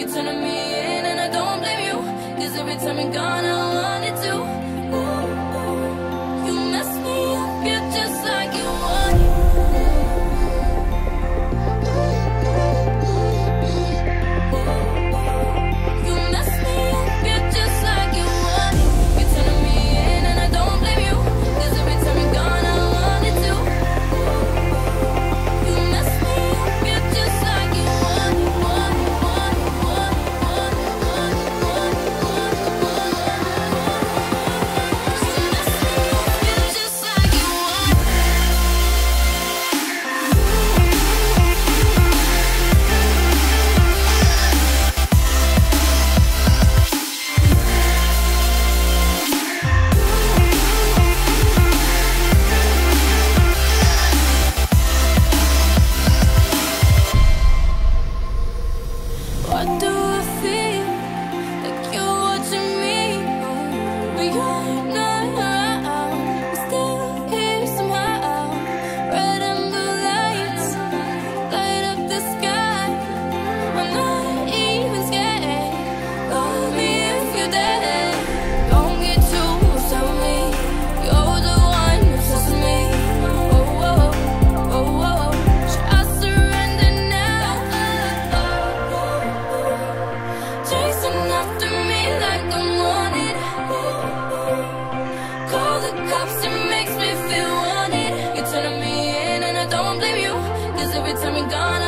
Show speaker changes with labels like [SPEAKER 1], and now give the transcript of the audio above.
[SPEAKER 1] You're turning me in and I don't blame you, 'cause every time you're gone I want it to. You mess me up, you're just like you want it. You mess me up, you're just like you want it. You're turning me in and I don't blame you, 'cause every time you're gone I want it to. You mess me up, you're just like you want it, want it, want it, want it, want it, want it, want it, want it, want it. You mess me up, you're just like you want it. What do I feel? Like you're watching me, but you're not. I'm still here somehow. Red and blue lights light up the sky. I'm not even scared. Love me if you're dead. Don't get too close to me. You're the one obsessed with me. Oh, oh, oh, oh. Should I surrender now? Chasing after me like I'm wanted. Call the cops, it makes me feel wanted. You're turning me in and I don't blame you, 'cause every time you're gone